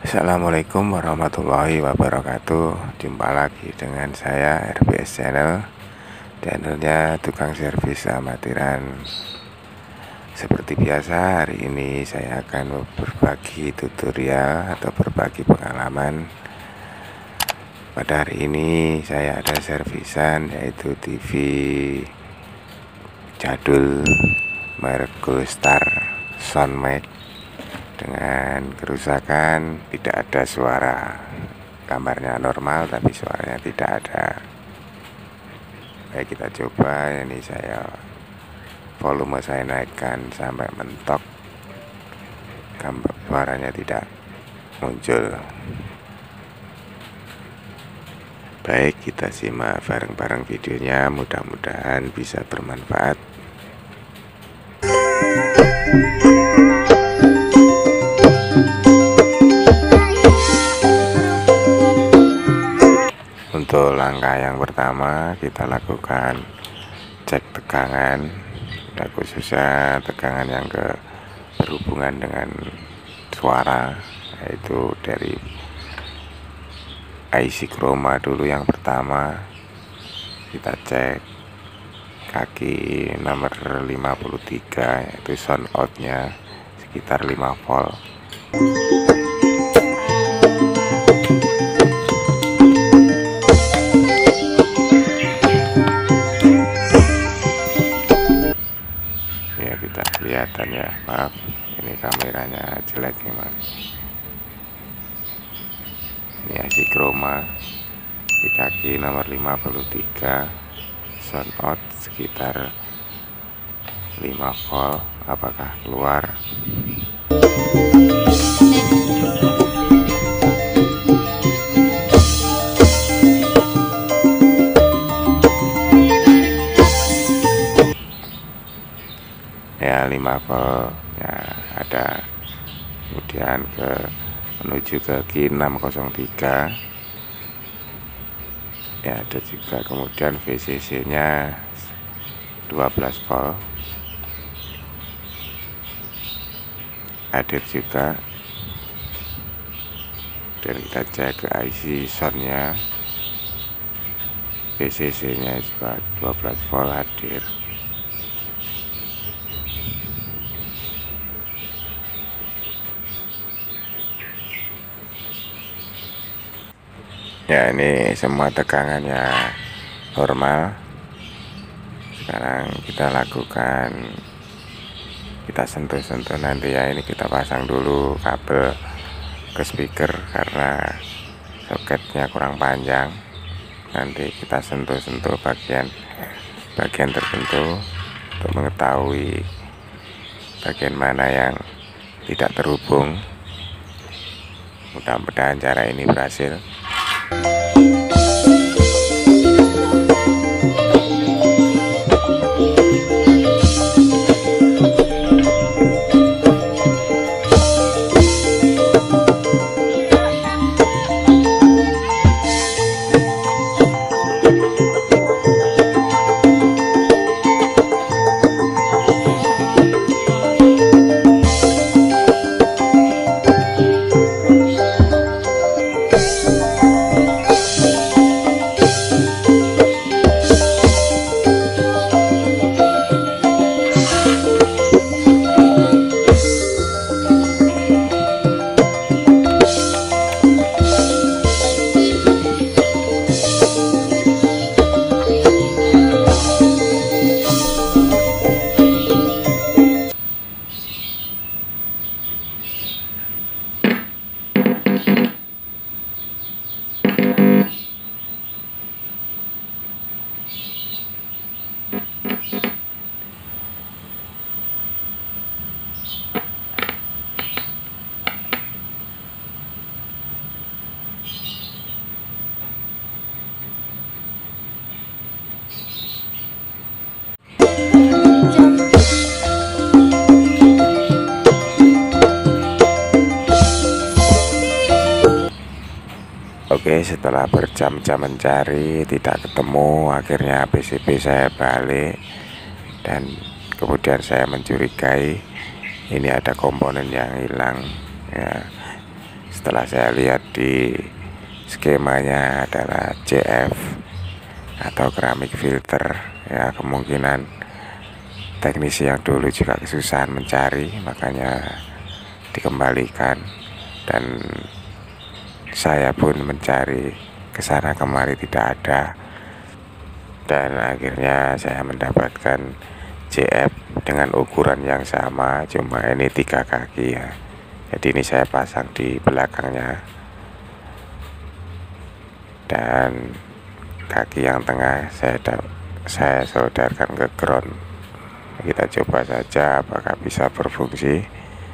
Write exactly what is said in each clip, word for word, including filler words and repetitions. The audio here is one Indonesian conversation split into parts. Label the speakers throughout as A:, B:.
A: Assalamualaikum warahmatullahi wabarakatuh. Jumpa lagi dengan saya R B S Channel, channelnya tukang servis amatiran. Seperti biasa, hari ini saya akan berbagi tutorial atau berbagi pengalaman. Pada hari ini saya ada servisan, yaitu T V jadul merek Goldstar Soundmax dengan kerusakan, tidak ada suara. Gambarnya normal tapi suaranya tidak ada. Baik, kita coba. Ini saya volume saya naikkan sampai mentok, gambar suaranya tidak muncul. Baik, kita simak bareng-bareng videonya, mudah-mudahan bisa bermanfaat. Untuk langkah yang pertama, kita lakukan cek tegangan, ya, khususnya tegangan yang ke berhubungan dengan suara, yaitu dari I C chroma dulu. Yang pertama kita cek kaki nomor lima puluh tiga, yaitu sound outnya sekitar lima volt. Ya, kita kelihatan ya, maaf ini kameranya jelek nih mas. Ini I C chroma di kaki nomor lima puluh tiga, sound out sekitar lima volt. Apakah keluar? Ya, lima volt ya ada. Kemudian ke menuju ke Q enam nol tiga ya ada juga. Kemudian V C C nya dua belas volt hadir juga. Dan kita cek ke I C soundnya, V C C nya juga dua belas volt hadir. Ya, ini semua tegangannya normal. Sekarang kita lakukan, kita sentuh-sentuh nanti ya. Ini kita pasang dulu kabel ke speaker karena soketnya kurang panjang. Nanti kita sentuh-sentuh bagian bagian tertentu untuk mengetahui bagian mana yang tidak terhubung. Mudah-mudahan cara ini berhasil. Oke, setelah berjam-jam mencari tidak ketemu, akhirnya P C B saya balik dan kemudian saya mencurigai ini ada komponen yang hilang ya. setelah saya lihat di skemanya adalah C F atau keramik filter, ya kemungkinan teknisi yang dulu juga kesusahan mencari, makanya dikembalikan. Dan saya pun mencari kesana kemari tidak ada, dan akhirnya saya mendapatkan C F dengan ukuran yang sama, cuma ini tiga kaki ya. Jadi ini saya pasang di belakangnya, dan kaki yang tengah saya saya solderkan ke ground. Kita coba saja apakah bisa berfungsi.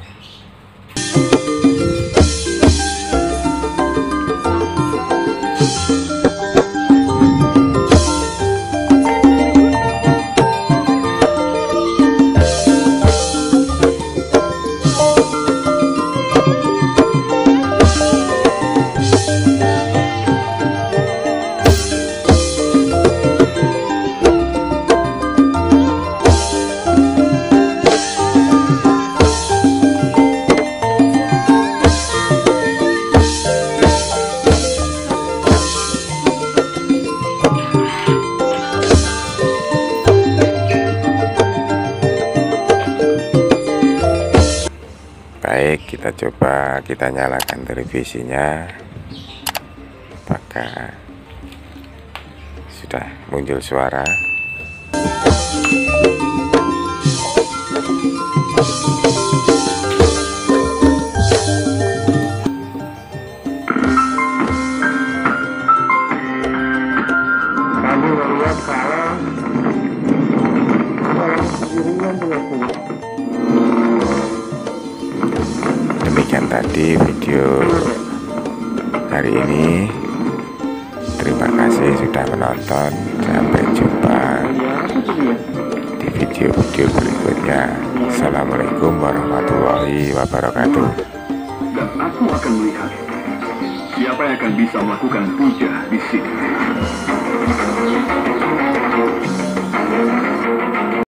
A: Baik, kita coba kita nyalakan televisinya, apakah sudah muncul suara. Demikian tadi video hari ini. Terima kasih sudah menonton. Sampai jumpa di video-video berikutnya. Assalamualaikum warahmatullahi wabarakatuh.
B: Dan aku akan melihat siapa yang akan bisa melakukan puja di sini.